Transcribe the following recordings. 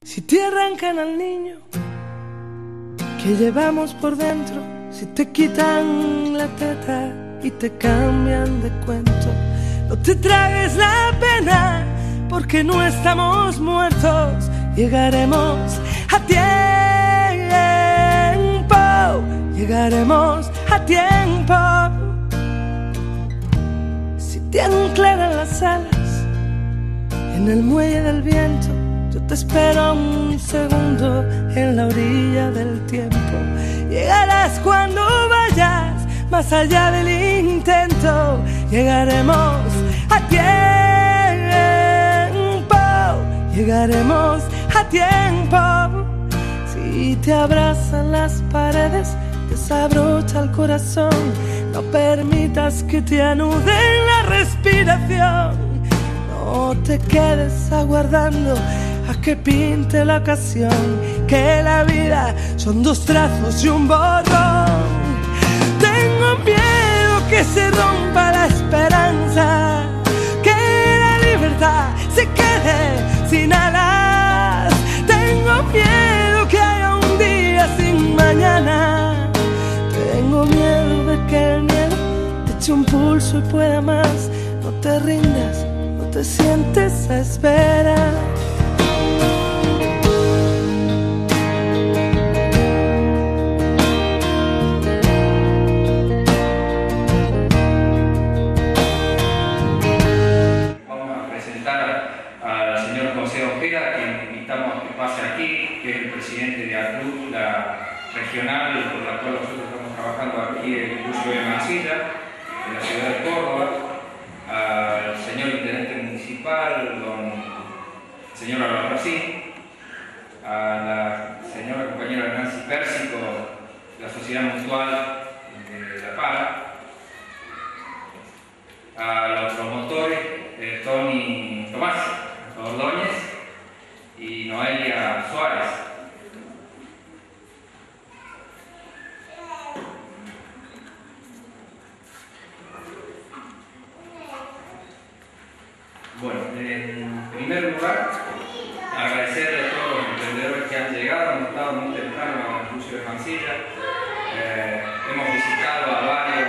Si te arrancan al niño que llevamos por dentro, si te quitan la teta y te cambian de cuento, no te tragues la pena porque no estamos muertos. Llegaremos a tiempo, llegaremos a tiempo. Si te anclaran las alas en el muelle del viento, yo te espero un segundo en la orilla del tiempo. Llegarás cuando vayas más allá del intento. Llegaremos a tiempo, llegaremos a tiempo. Si te abrazan las paredes, desabrocha el corazón. No permitas que te anuden la respiración. No te quedes aguardando a que pinte la ocasión, que la vida son dos trazos y un borrón. Tengo miedo que se rompa la esperanza, que la libertad se quede sin alas. Tengo miedo que haya un día sin mañana. Tengo miedo de que el miedo te eche un pulso y pueda más. No te rindas, no te sientes a esperar. Aquí, que es el presidente de ACLUB, la regional por la cual nosotros estamos trabajando aquí en Lucio de Mansilla, en la ciudad de Córdoba, al señor intendente municipal, don señor Albarracín, a la señora compañera Nancy Pérsico, de la Sociedad Mutual de La Para, a los promotores Tony Tomás Ordóñez y Noelia Suárez. Bueno, en primer lugar, agradecerle a todos los emprendedores que han llegado. Hemos estado muy temprano en Lucio de Mansilla. Hemos visitado a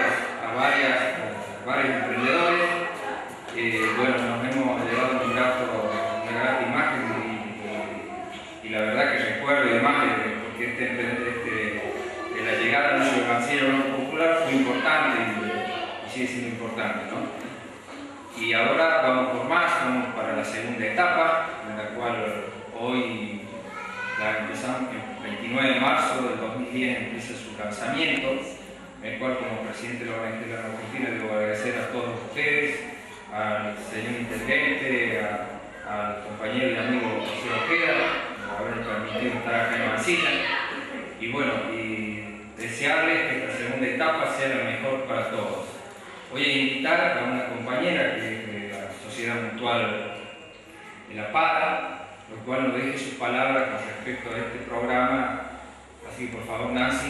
varios emprendedores. Bueno, nos hemos llevado una grata imagen y la verdad que recuerdo y demás, porque la llegada de Lucio de Mansilla al Banco Popular fue importante y sigue siendo importante, ¿no? Y ahora vamos por más, vamos para la segunda etapa, en la cual hoy la empezamos, el 29 de marzo del 2010 empieza su lanzamiento, en el cual como presidente de la Organización Argentina debo agradecer a todos ustedes, al señor intendente, al compañero y amigo José Ojeda, por habernos permitido estar acá en Mansilla, y bueno, y desearles que esta segunda etapa sea la mejor para todos. Voy a invitar a una compañera que es de la Sociedad Mutual de La Para, lo cual nos deje sus palabras con respecto a este programa. Así que por favor, Nancy.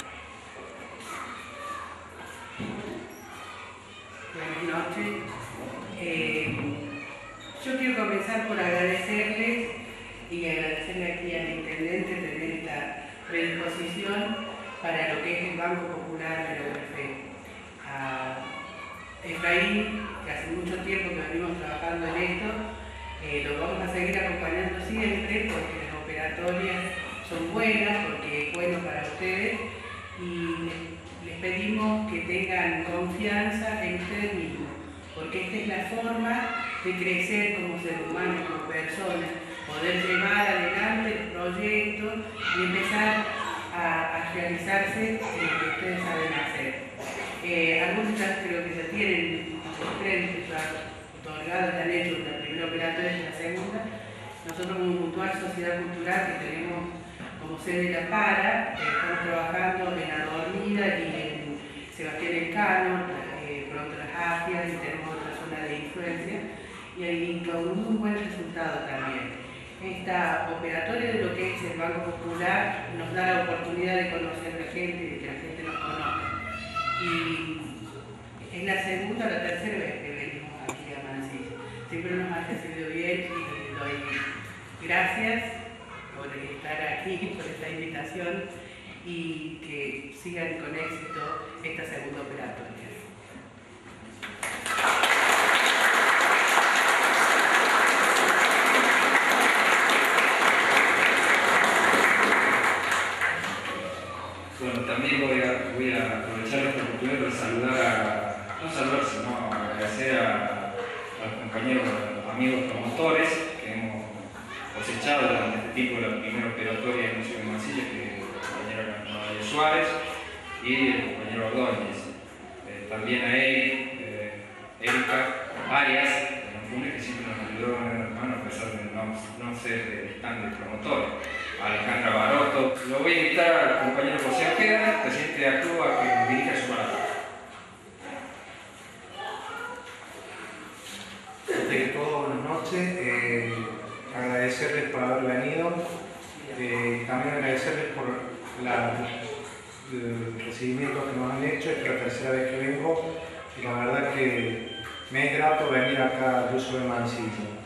Buenas noches. Yo quiero comenzar por agradecerles y agradecerle aquí al intendente tener esta predisposición para lo que es el Banco Popular de la UNFE. Efraín, que hace mucho tiempo que venimos trabajando en esto, lo vamos a seguir acompañando siempre porque las operatorias son buenas, porque es bueno para ustedes y les pedimos que tengan confianza en ustedes mismos, porque esta es la forma de crecer como ser humano, como persona, poder llevar adelante el proyecto y empezar a realizarse en lo que ustedes saben hacer. Algunos ya creo que ya tienen los créditos ya otorgados, ya han hecho la primera operatoria y la segunda. Nosotros como Mutual Sociedad Cultural, que tenemos como sede La Para, estamos trabajando en La Dormida y en Sebastián Elcano, pronto Las Astias, y tenemos otra zona de influencia, y hay un muy buen resultado también. Esta operatoria de lo que es el Banco Popular nos da la oportunidad de conocer a la gente y de que la gente nos conozca. Y es la segunda o la tercera vez que venimos aquí a Mansilla. Siempre nos ha recibido bien y les doy gracias por estar aquí, por esta invitación y que sigan con éxito esta segunda operatoria. Bueno, también voy a aprovechar esta oportunidad para saludar no saludar, sino agradecer a los compañeros, amigos promotores que hemos cosechado durante este tiempo la primera operatoria en Museo de Mansilla, que es la compañera Natalia Suárez y el compañero Ordóñez. También a Erika Arias, que siempre nos ayudó en la mano a pesar de no ser del stand del promotor. Alejandra Barotto. Lo voy a invitar al compañero José Ojeda, presidente de ACLU, a que dirija su palabra. Antes que todo, buenas noches. Agradecerles por haber venido. También agradecerles por el recibimiento que nos han hecho. Esta es la tercera vez que vengo y la verdad que me es grato venir acá a Museo de Mansilla.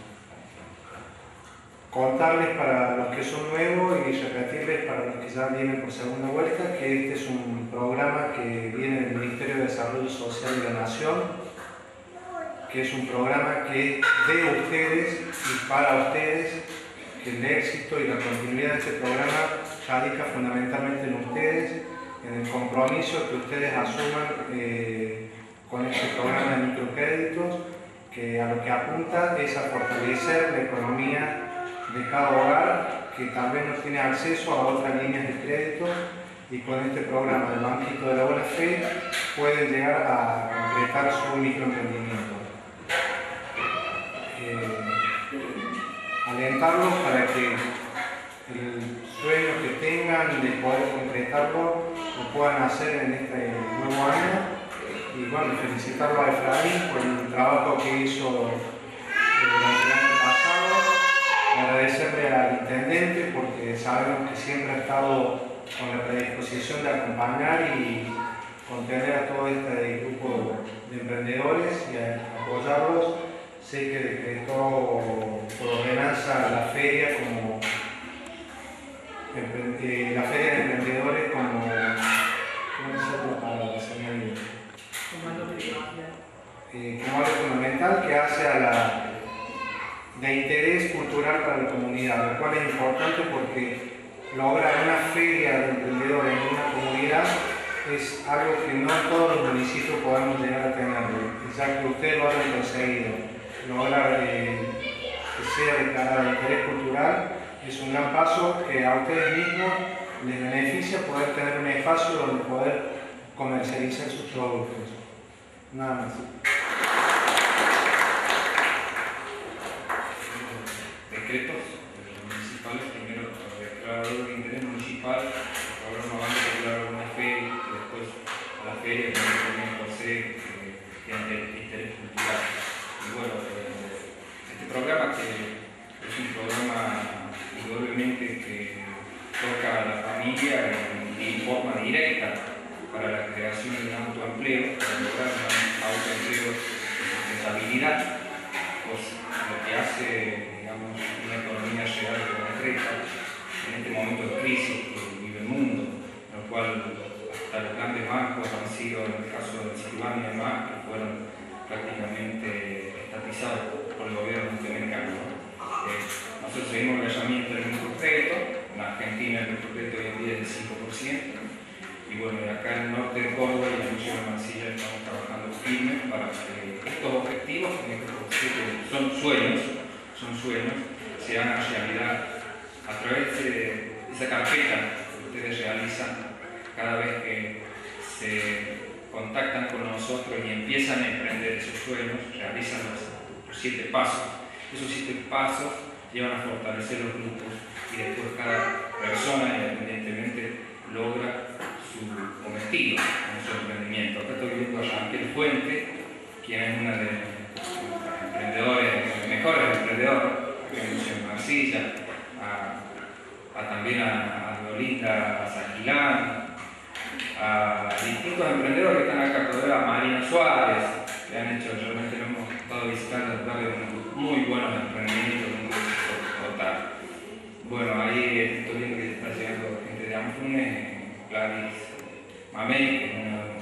Contarles para los que son nuevos y repetirles para los que ya vienen por segunda vuelta que este es un programa que viene del Ministerio de Desarrollo Social de la Nación, que es un programa que es de ustedes y para ustedes, que el éxito y la continuidad de este programa radica fundamentalmente en ustedes, en el compromiso que ustedes asuman con este programa de microcréditos, que a lo que apunta es a fortalecer la economía de cada hogar que tal vez no tiene acceso a otras líneas de crédito, y con este programa del Banquito de la Buena Fe pueden llegar a concretar su microemprendimiento. Alentarlos para que el sueño que tengan de poder concretarlo lo puedan hacer en este nuevo año. Y bueno, felicitarlo a Efraín por el trabajo que hizo durante el año pasado. Agradecerle al intendente porque sabemos que siempre ha estado con la predisposición de acompañar y contener a todo este grupo de emprendedores y a apoyarlos. Sé que decretó por ordenanza la feria como la feria de emprendedores como algo fundamental que hace de interés cultural para la comunidad, lo cual es importante porque lograr una feria de emprendedores en una comunidad es algo que no en todos los municipios podemos llegar a tener, ya que ustedes lo han conseguido. Lograr que sea declarado de interés cultural es un gran paso que a ustedes mismos les beneficia poder tener un espacio donde poder comercializar sus productos. Nada más. Decretos municipales, primero declarador de interés municipal, ahora una banda de declarar una feria, y después a la feria también José que tiene interés cultural. Y bueno, este programa que es un programa indudablemente que toca a la familia en forma directa para la creación de un autoempleo, para lograr un autoempleo de estabilidad, pues lo que hace, digamos, una economía real y concreta en este momento de crisis que vive el mundo, en lo cual hasta los grandes bancos han sido, en el caso de Silvania y demás, que fueron prácticamente estatizados por el gobierno norteamericano. Nosotros seguimos el llamamiento del microcrédito. En Argentina el microcrédito hoy en día es del 5%, y bueno, acá en el norte de Córdoba y en el Museo de Mansilla estamos trabajando firme para que estos objetivos, que son sueños, se hagan realidad a través de esa carpeta que ustedes realizan cada vez que se contactan con nosotros y empiezan a emprender esos sueños, realizan los 7 pasos. Esos 7 pasos llevan a fortalecer los grupos y después cada persona independientemente logra su cometido en su emprendimiento. Acá estoy viendo a Jean-Pierre Fuente, quien es una de los emprendedores, los mejores emprendedores que en Museo de Mansilla, también a Lolinda Saquilán, a distintos emprendedores que están acá, a Marina Suárez, que han hecho, realmente lo hemos estado visitando, muy buenos emprendimientos, un grupo total. Bueno, ahí Funes, Gladys Mamey, que es una